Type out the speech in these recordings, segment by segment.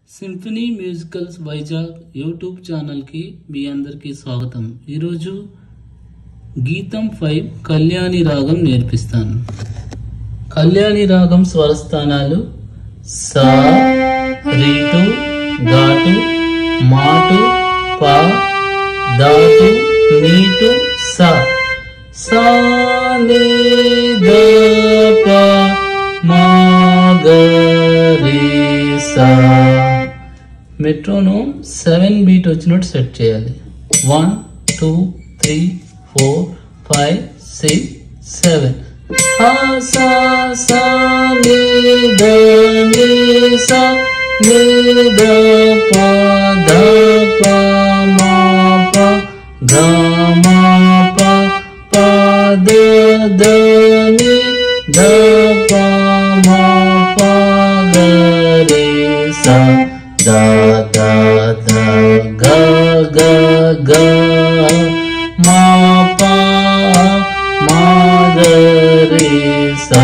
Symphony musicals Vizag YouTube channel కి మీ అందరికీ స్వాగతం। ఈ రోజు గీతం 5 కళ్యాణి రాగం నేర్పిస్తాను। కళ్యాణి రాగం స్వరస్థానాలు సా రీటు ఘాటు మాటు పా దాటు నీటు సా సా ని ద ప మా గ రి సా। మెట్రోనోమ్ 7 బీట్ వచ్చినట్టు సెట్ చేయాలి। 1 2 3 4 5 6 7 హా సా సా ని ద ని సా ని ద ప ద ప మా ప గ మా ప ప ద ద ని ద ప మా ప గ రి సా da da da ga ga ga ma pa ma ga re sa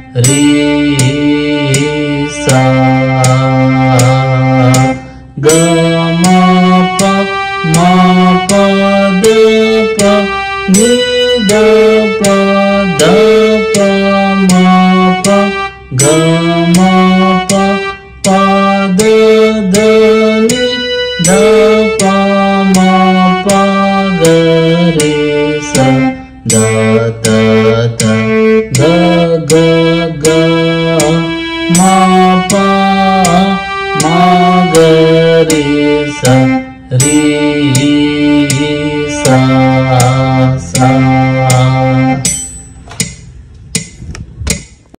ga ma pa da pa ni da pa da pa ma pa ga ma pa pa da da ni da pa ma pa ga re sa da da da ga ga ga ma pa